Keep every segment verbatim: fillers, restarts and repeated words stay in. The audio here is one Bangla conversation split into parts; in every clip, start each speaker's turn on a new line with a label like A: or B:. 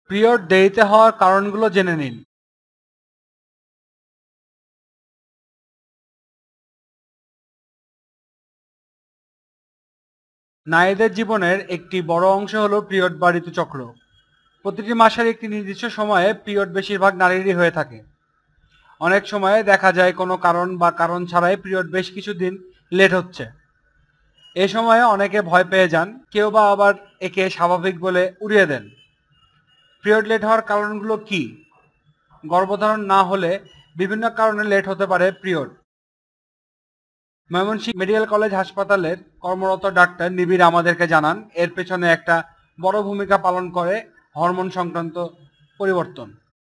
A: পিরিয়ড দেরিতে হওয়ার কারণগুলো জেনে নিন। নারীদের জীবনের একটি বড় অংশ হলো পিরিয়ড বা ঋতুচক্র। প্রতিটি মাসের একটি নির্দিষ্ট সময়ে পিরিয়ড বেশিরভাগ নারীরই হয়ে থাকে। অনেক সময়ে দেখা যায় কোনো কারণ বা কারণ ছাড়াই পিরিয়ড বেশ কিছুদিন লেট হচ্ছে। এ সময়ে অনেকে ভয় পেয়ে যান, কেউ বা আবার একে স্বাভাবিক বলে উড়িয়ে দেন। পিরিয়ড লেট হওয়ার কারণগুলো কি? গর্ভধারণ না হলে বিভিন্ন কারণে লেট হতে পারে পিরিয়ড। ময়মনসিংহ মেডিকেল কলেজ হাসপাতালের কর্মরত ডাক্তার নিবিড় আমাদেরকে জানান, এর পেছনে একটা বড় ভূমিকা পালন করে হরমোন সংক্রান্ত পরিবর্তন।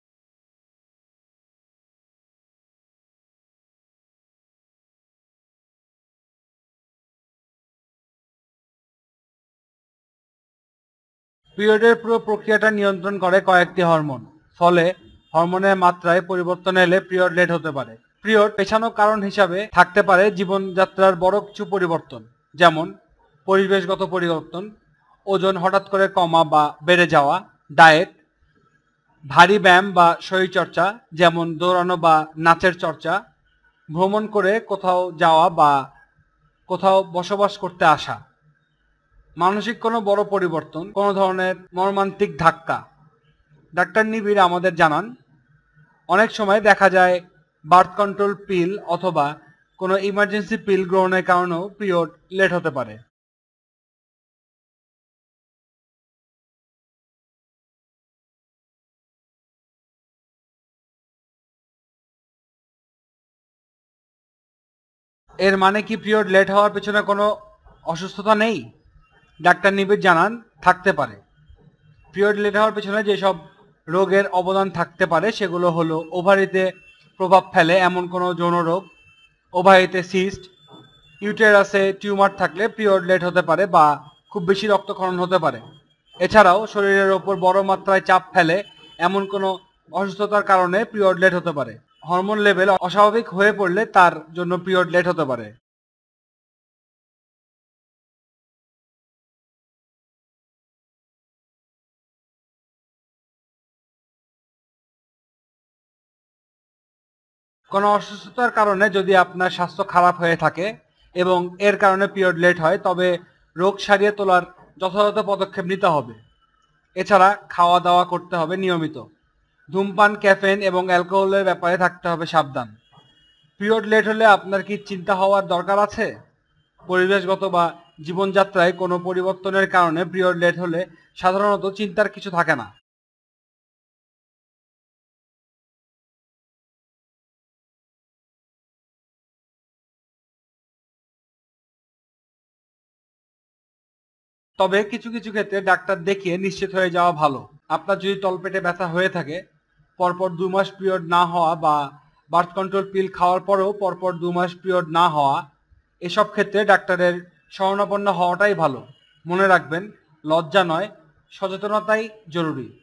A: পিরিয়ডের পুরো প্রক্রিয়াটা নিয়ন্ত্রণ করে কয়েকটি হরমোন। ফলে হরমোনের মাত্রায় পরিবর্তন এলে পিরিয়ড লেট হতে পারে। পিরিয়ড পেছানোর কারণ হিসাবে থাকতে পারে জীবনযাত্রার বড় কিছু পরিবর্তন, যেমন পরিবেশগত পরিবর্তন, ওজন হঠাৎ করে কমা বা বেড়ে যাওয়া, ডায়েট, ভারী ব্যায়াম বা শরীরচর্চা যেমন দৌড়ানো বা নাচের চর্চা, ভ্রমণ করে কোথাও যাওয়া বা কোথাও বসবাস করতে আসা, মানসিক কোনো বড় পরিবর্তন, কোনো ধরনের মর্মান্তিক ধাক্কা। ডাক্তার নিবিড় আমাদের জানান, অনেক সময় দেখা যায় বার্থ কন্ট্রোল পিল অথবা কোনো ইমার্জেন্সি পিল গ্রহণের কারণেও পিরিয়ড লেট হতে পারে। এর মানে কি পিরিয়ড লেট হওয়ার পেছনে কোনো অসুস্থতা নেই? ডাক্তার নিবিড় জানান, থাকতে পারে। পিরিয়ড লেট হওয়ার পেছনে যেসব রোগের অবদান থাকতে পারে সেগুলো হলো ওভারিতে প্রভাব ফেলে এমন কোনো যৌন রোগ, ওভারিতে সিস্ট, ইউটেরাসে টিউমার থাকলে পিরিয়ড লেট হতে পারে বা খুব বেশি রক্তক্ষরণ হতে পারে। এছাড়াও শরীরের ওপর বড় মাত্রায় চাপ ফেলে এমন কোনো অসুস্থতার কারণে পিরিয়ড লেট হতে পারে। হরমোন লেভেল অস্বাভাবিক হয়ে পড়লে তার জন্য পিরিয়ড লেট হতে পারে। কোনো অসুস্থতার কারণে যদি আপনার স্বাস্থ্য খারাপ হয়ে থাকে এবং এর কারণে পিরিয়ড লেট হয়, তবে রোগ সারিয়ে তোলার যথাযথ পদক্ষেপ নিতে হবে। এছাড়া খাওয়া দাওয়া করতে হবে নিয়মিত। ধূমপান, ক্যাফেন এবং অ্যালকোহলের ব্যাপারে থাকতে হবে সাবধান। পিরিয়ড লেট হলে আপনার কি চিন্তা হওয়ার দরকার আছে? পরিবেশগত বা জীবনযাত্রায় কোনো পরিবর্তনের কারণে পিরিয়ড লেট হলে সাধারণত চিন্তার কিছু থাকে না। তবে কিছু কিছু ক্ষেত্রে ডাক্তার দেখিয়ে নিশ্চিত হয়ে যাওয়া ভালো। আপনার যদি তলপেটে ব্যথা হয়ে থাকে, পরপর দু মাস পিরিয়ড না হওয়া বা বার্থ কন্ট্রোল পিল খাওয়ার পরেও পরপর দু মাস পিরিয়ড না হওয়া, এসব ক্ষেত্রে ডাক্তারের শরণাপন্ন হওয়াটাই ভালো। মনে রাখবেন, লজ্জা নয়, সচেতনতাই জরুরি।